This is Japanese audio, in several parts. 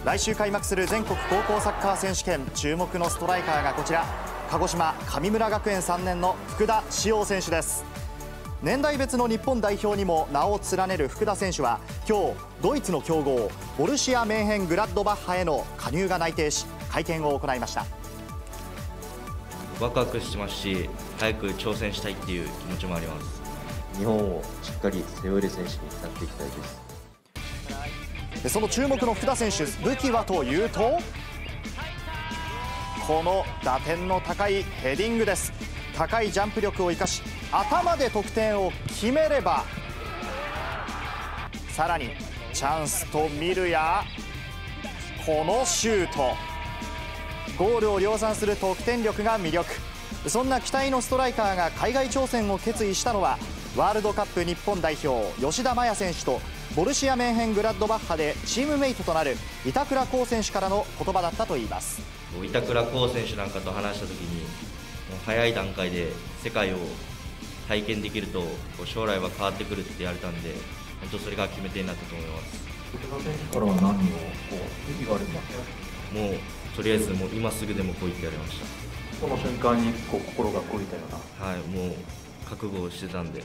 来週開幕する全国高校サッカー選手権、注目のストライカーがこちら、鹿児島神村学園3年の福田師王選手です。年代別の日本代表にも名を連ねる福田選手は、今日、ドイツの強豪、ボルシア・メンヘングラッドバッハへの加入が内定し、会見を行いました。 ワクワクしてますし、早く挑戦したいっていう気持ちもあります。 日本をしっかり背負える選手になっていきたいです。 その注目の福田選手、武器はというと、この打点の高いヘディングです。高いジャンプ力を生かし、頭で得点を決めれば、さらにチャンスと見るや、このシュート。ゴールを量産する得点力が魅力。そんな期待のストライカーが海外挑戦を決意したのは、ワールドカップ日本代表、吉田麻也選手と、ボルシア・メンヘングラッドバッハでチームメイトとなる板倉滉選手からの言葉だったといいます。 板倉滉選手なんかと話したときに、もう早い段階で世界を体験できると、将来は変わってくるって言われたんで、本当それが決め手になったと思います。 福田選手からは何を武器があるんだもうとりあえずもう今すぐでも来いって言われましその瞬間に心が動いたような。 た。はい、もう覚悟をしてたんで。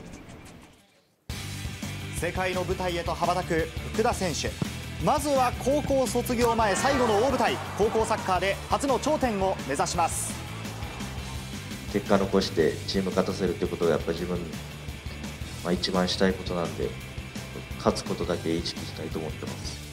世界の舞台へと羽ばたく福田選手。まずは高校卒業前最後の大舞台、高校サッカーで初の頂点を目指します。 結果残してチーム勝たせるってことがやっぱ自分、一番したいことなんで、勝つことだけ意識したいと思ってます。